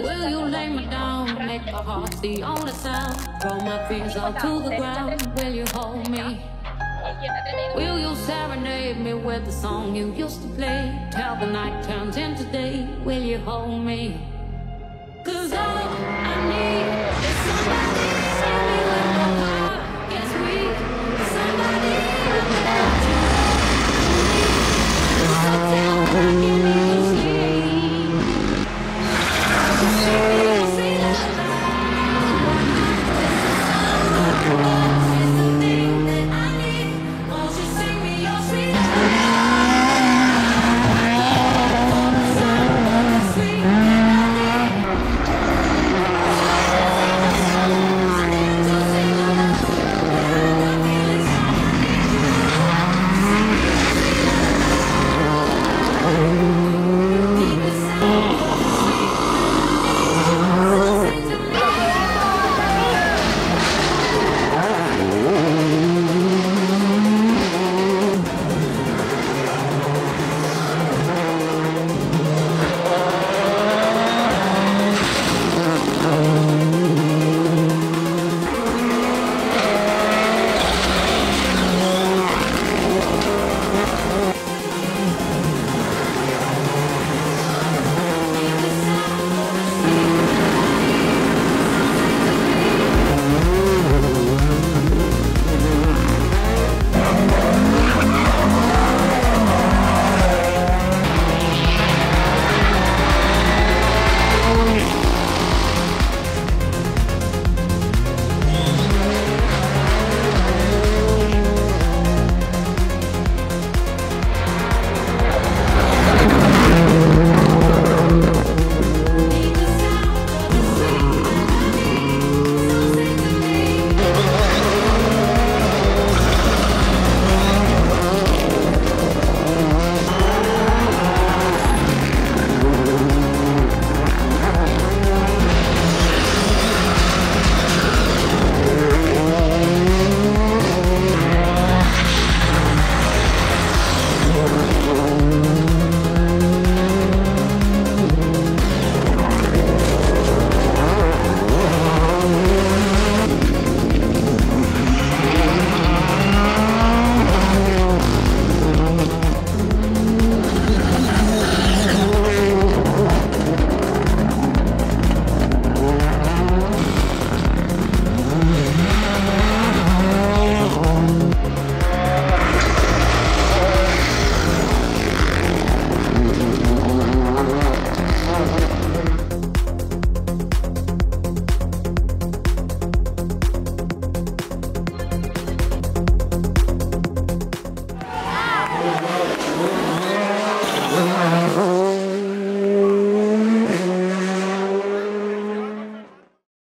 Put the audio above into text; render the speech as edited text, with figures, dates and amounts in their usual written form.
Will you lay me down, make my heart the only sound? Throw my fears all to the ground. Will you hold me? Will you serenade me with the song you used to play? Till the night turns into day. Will you hold me? 'Cause all I need is somebody to tell me when my heart gets weak. Somebody to let you so tell me I can even sleep. Say that is the thing that I need. Won't you sing me your sweet sweet